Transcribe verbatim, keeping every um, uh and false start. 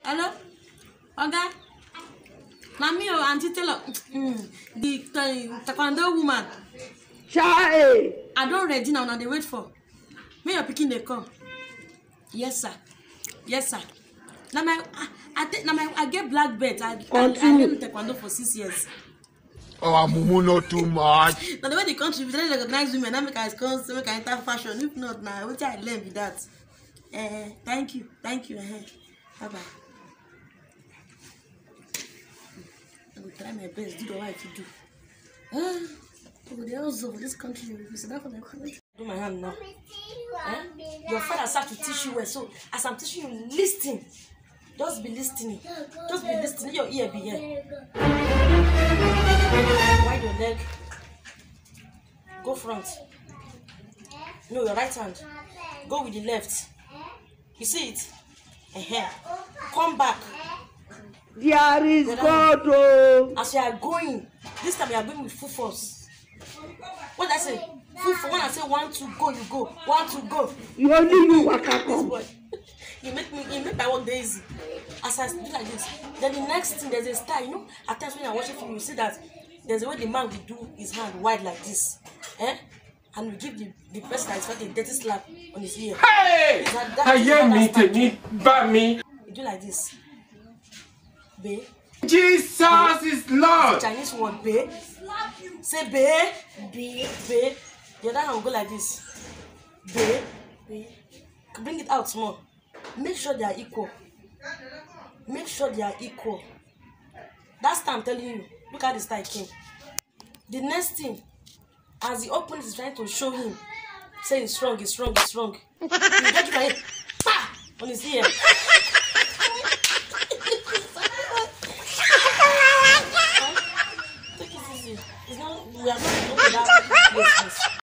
Hello? Oga? Na me or Auntie Taylor, mm, the taekwondo woman. Chai! I don't ready now, now they wait for. May your picking they come. Yes, sir. Yes, sir. Now my I, I think now my I get black belt. I I, I learned taekwondo for six years. Oh, Mumu, not too much. Now the way the country we don't recognize women, now make I come, so make I enter fashion. If not, now what I learn with that. Eh, thank you, thank you. Eh, bye bye. I will try my best, do the right to do. Ah, over the house of this country, you see that for the country. Do my hand now. Eh? Your father start to teach you well, so as I'm teaching you, listen. Just be listening. Just be listening. Your ear be here. Wide your leg. Go front. No, your right hand. Go with the left. You see it? Uh-huh. Come back. There is God. Oh. As you are going, this time you are going with full force. What did I say? Full force. When I say one, two, go, you go. One, two, go. You only you waka come. You make me, you make my work day easy. As I do like this, then the next thing there's a style. You know, at times when you're watching film, you see that there's a way the man will do his hand wide like this, eh? And we give the, the person that is fighting a dirty slap on his ear. Hey! I hear me to me, but me. You do like this, babe. Jesus is Lord. Chinese word, babe. Say babe, babe, babe. The other hand will go like this, babe, babe. Bring it out small. Make sure they are equal. Make sure they are equal. That's time I'm telling you. Look at the style king. The next thing, as the opponent is trying to show him, say he's strong, he's strong, he's strong. You get my head, pa, on his ear. Take it easy. It's not. We are not going to that.